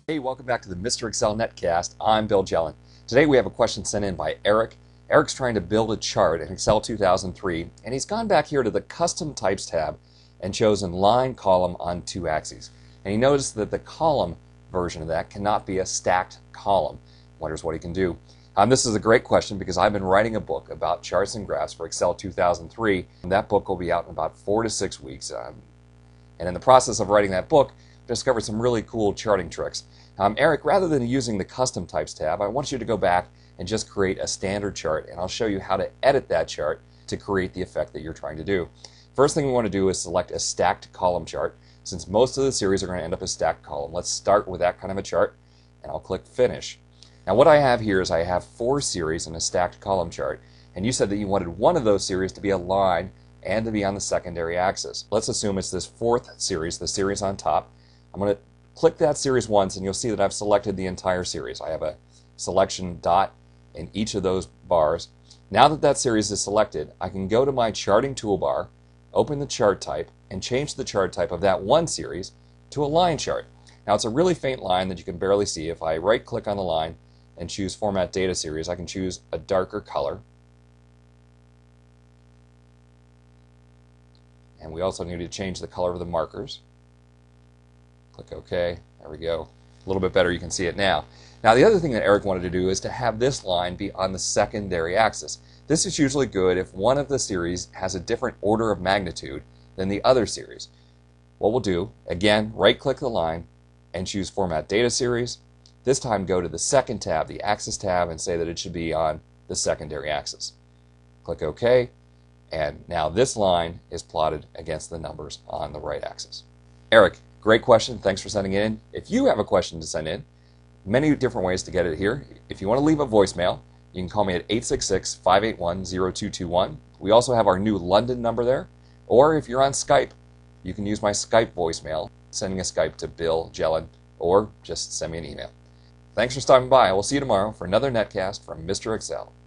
Hey, welcome back to the Mr. Excel Netcast. I'm Bill Jelen. Today we have a question sent in by Eric. Eric's trying to build a chart in Excel 2003, and he's gone back here to the Custom Types tab and chosen line column on two axes. And he noticed that the column version of that cannot be a stacked column. Wonders what he can do. This is a great question because I've been writing a book about charts and graphs for Excel 2003. And that book will be out in about 4 to 6 weeks. And in the process of writing that book, I discovered some really cool charting tricks. Eric, rather than using the Custom Types tab, I want you to go back and just create a standard chart, and I'll show you how to edit that chart to create the effect that you're trying to do. First thing we want to do is select a stacked column chart. Since most of the series are going to end up as stacked column, let's start with that kind of a chart, and I'll click Finish. Now what I have here is I have 4 series in a stacked column chart, and you said that you wanted one of those series to be a line and to be on the secondary axis. Let's assume it's this 4th series, the series on top. I'm going to click that series once and you'll see that I've selected the entire series. I have a selection dot in each of those bars. Now that that series is selected, I can go to my charting toolbar, open the chart type, and change the chart type of that one series to a line chart. Now it's a really faint line that you can barely see. If I right click on the line and choose Format Data Series, I can choose a darker color. And we also need to change the color of the markers. Click OK. There we go. A little bit better, you can see it now. Now the other thing that Eric wanted to do is to have this line be on the secondary axis. This is usually good if one of the series has a different order of magnitude than the other series. What we'll do, again, right click the line and choose Format Data Series. This time go to the second tab, the Axis tab, and say that it should be on the secondary axis. Click OK, and now this line is plotted against the numbers on the right axis. Eric, great question. Thanks for sending it in. If you have a question to send in, many different ways to get it here. If you want to leave a voicemail, you can call me at 866-581-0221. We also have our new London number there. Or if you're on Skype, you can use my Skype voicemail, sending a Skype to Bill Jelen, or just send me an email. Thanks for stopping by. I will see you tomorrow for another netcast from Mr. Excel.